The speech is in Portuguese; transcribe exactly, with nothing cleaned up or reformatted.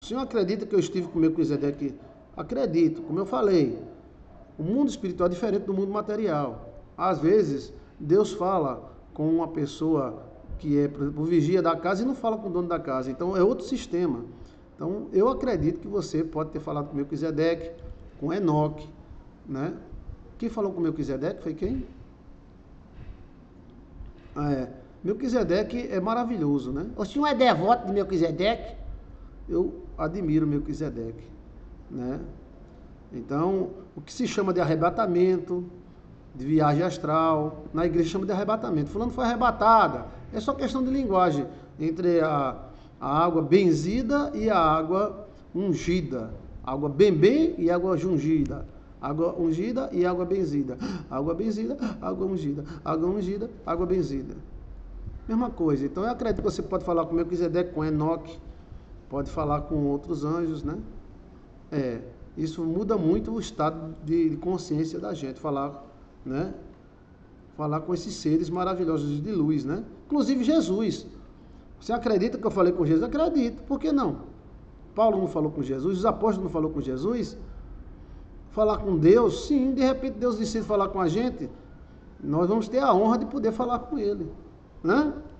senhor acredita que eu estive com Melquisedeque? Acredito, como eu falei. O mundo espiritual é diferente do mundo material. Às vezes, Deus fala com uma pessoa que é, por exemplo, o vigia da casa e não fala com o dono da casa. Então, é outro sistema. Então, eu acredito que você pode ter falado com Melquisedeque, com Enoque, né? Quem falou com Melquisedeque foi quem? Ah, é. Melquisedeque é maravilhoso, né? O senhor é devoto de Melquisedeque? Eu admiro Melquisedeque, né? Então, o que se chama de arrebatamento, de viagem astral, na igreja chama de arrebatamento. Fulano foi arrebatada. É só questão de linguagem entre a, a água benzida e a água ungida. Água bem-bem e água ungida. Água ungida e água benzida. Água benzida, água ungida. Água ungida, água benzida. Mesma coisa. Então, eu acredito que você pode falar com Melquisedeque, com Enoque, pode falar com outros anjos, né? É, isso muda muito o estado de, de consciência da gente, falar, né? Falar com esses seres maravilhosos de luz, né? Inclusive Jesus. Você acredita que eu falei com Jesus? Acredito. Por que não? Paulo não falou com Jesus? Os apóstolos não falaram com Jesus? Falar com Deus? Sim, de repente Deus decide falar com a gente. Nós vamos ter a honra de poder falar com Ele, né?